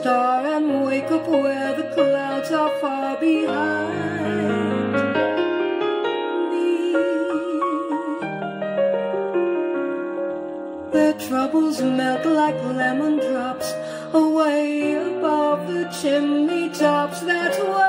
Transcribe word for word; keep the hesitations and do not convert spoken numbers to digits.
star and wake up where the clouds are far behind me. Their troubles melt like lemon drops away above the chimney tops. That's why